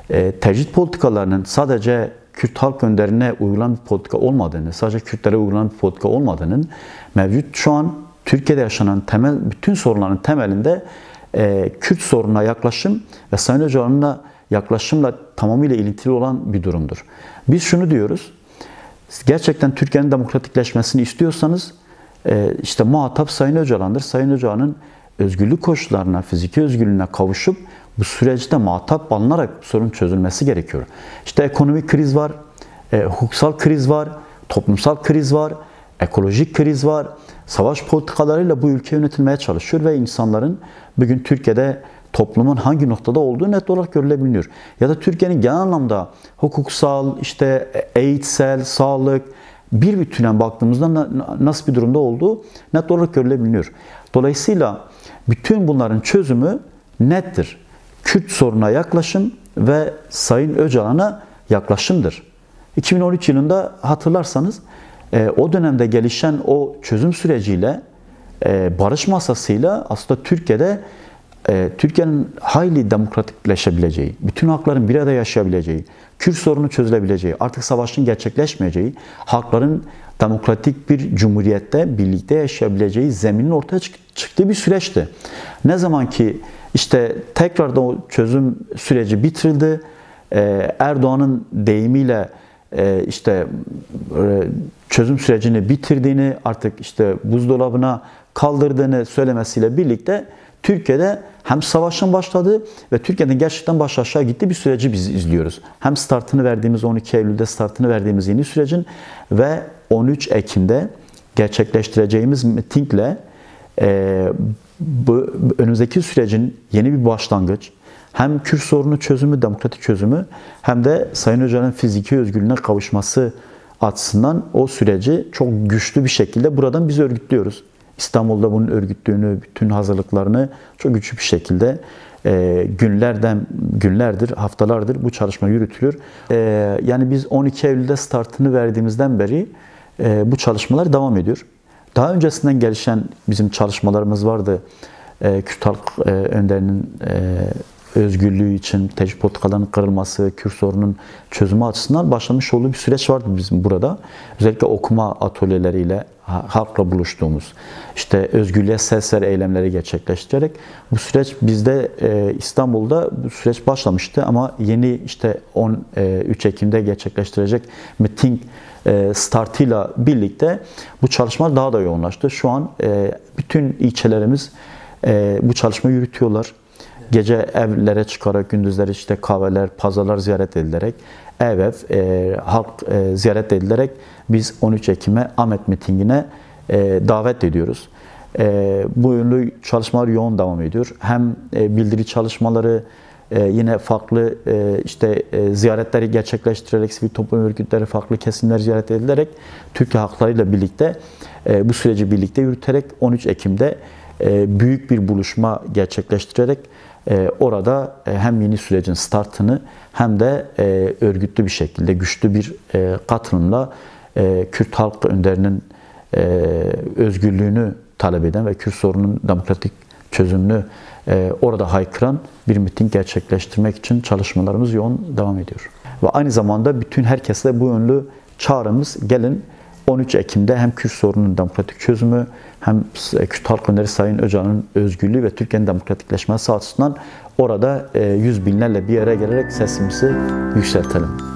tecrit politikalarının sadece Kürt halk önderine uygulanan bir politika olmadığını, sadece Kürtlere uygulanan bir politika olmadığının, mevcut şu an Türkiye'de yaşanan bütün sorunların temelinde Kürt sorununa yaklaşım ve Sayın Öcalan'la yaklaşımla tamamıyla ilintili olan bir durumdur. Biz şunu diyoruz, gerçekten Türkiye'nin demokratikleşmesini istiyorsanız işte muhatap Sayın Öcalan'dır. Sayın Öcalan'ın özgürlük koşullarına, fiziki özgürlüğüne kavuşup bu süreçte muhatap alınarak sorun çözülmesi gerekiyor. İşte ekonomik kriz var, hukuksal kriz var, toplumsal kriz var, ekolojik kriz var. Savaş politikalarıyla bu ülke yönetilmeye çalışıyor ve insanların bugün Türkiye'de toplumun hangi noktada olduğu net olarak görülebiliyor. Ya da Türkiye'nin genel anlamda hukuksal, işte eğitsel, sağlık, bir bütünen baktığımızda nasıl bir durumda olduğu net olarak görülebiliyor. Dolayısıyla bütün bunların çözümü nettir. Kürt sorununa yaklaşım ve Sayın Öcalan'a yaklaşımdır. 2013 yılında hatırlarsanız o dönemde gelişen o çözüm süreciyle, barış masasıyla aslında Türkiye'nin hayli demokratikleşebileceği, bütün halkların bir arada yaşayabileceği, Kürt sorunu çözülebileceği, artık savaşın gerçekleşmeyeceği, halkların demokratik bir cumhuriyette birlikte yaşayabileceği zeminin ortaya çıktığı bir süreçti. Ne zaman ki işte tekrar da o çözüm süreci bitirildi, Erdoğan'ın deyimiyle işte çözüm sürecini bitirdiğini, artık işte buzdolabına kaldırdığını söylemesiyle birlikte Türkiye'de hem savaşın başladığı ve Türkiye'nin gerçekten baş aşağı gittiği bir süreci biz izliyoruz. Hem startını verdiğimiz 12 Eylül'de startını verdiğimiz yeni sürecin ve 13 Ekim'de gerçekleştireceğimiz mitingle bu önümüzdeki sürecin yeni bir başlangıç, hem Kürt sorunu çözümü, demokratik çözümü, hem de Sayın Öcalan'ın fiziki özgürlüğüne kavuşması açısından o süreci çok güçlü bir şekilde buradan biz örgütlüyoruz. İstanbul'da bunun örgütlüğünü, bütün hazırlıklarını çok güçlü bir şekilde günlerdir, haftalardır bu çalışma yürütülür. Yani biz 12 Eylül'de startını verdiğimizden beri bu çalışmalar devam ediyor. Daha öncesinden gelişen bizim çalışmalarımız vardı. Kürt halk önderinin özgürlüğü için tecrit politikalarının kırılması, Kürt sorunun çözümü açısından başlamış olduğu bir süreç vardı bizim burada. Özellikle okuma atölyeleriyle halkla buluştuğumuz, işte özgürlüğe ses ver eylemleri gerçekleştirerek bu süreç bizde İstanbul'da bu süreç başlamıştı ama yeni işte 13 Ekim'de gerçekleştirecek miting startıyla birlikte bu çalışmalar daha da yoğunlaştı. Şu an bütün ilçelerimiz bu çalışmayı yürütüyorlar. Gece evlere çıkarak, gündüzleri işte kahveler, pazarlar ziyaret edilerek, halk ziyaret edilerek biz 13 Ekim'e Ahmet mitingine davet ediyoruz. Bu yönlü çalışmalar yoğun devam ediyor. Hem bildiri çalışmaları, yine farklı ziyaretleri gerçekleştirerek, sivil toplum örgütleri, farklı kesimler ziyaret edilerek, Türkiye halklarıyla birlikte bu süreci birlikte yürüterek 13 Ekim'de büyük bir buluşma gerçekleştirerek orada hem yeni sürecin startını hem de örgütlü bir şekilde, güçlü bir katılımla Kürt halk önderinin özgürlüğünü talep eden ve Kürt sorunun demokratik çözümünü orada haykıran bir miting gerçekleştirmek için çalışmalarımız yoğun devam ediyor. Ve aynı zamanda bütün herkese bu yönlü çağrımız, gelin 13 Ekim'de hem Kürt sorununun demokratik çözümü, hem Kürt halk önderi Sayın Öcalan'ın özgürlüğü ve Türkiye'nin demokratikleşmesi açısından orada yüz binlerle bir araya gelerek sesimizi yükseltelim.